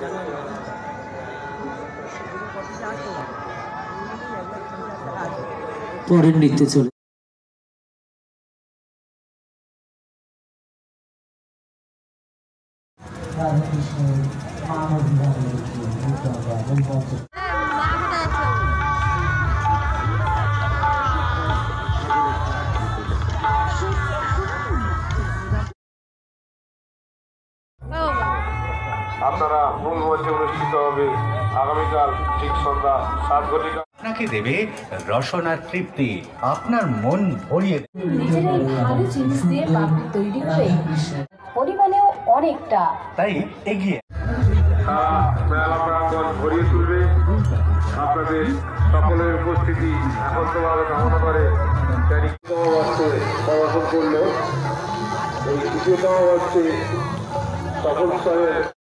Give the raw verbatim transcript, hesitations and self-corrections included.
পরের নৃত্যে চলে আপনারা মূল মঞ্চে অনুষ্ঠিত হবে আগামীকাল ঠিক সন্ধ্যা সাত ঘটিকা। আপনাকে দেবে রসনার তৃপ্তি, আপনার মন ভরিয়ে নিজেরাই ভালো জিনিস দিয়ে পাপড়ি তৈরি করে পরিমাণেও অনেকটা, তাই এগিয়ে তারা মেলা প্রাঙ্গণ ভরিয়ে তুলবে। আপনাদের সকলের উপস্থিতি একত্রভাবে কামনা করে তৃতীয়তম বর্ষে প্রদর্শন করলো। এই তৃতীয়তম বর্ষে সকল স্তরের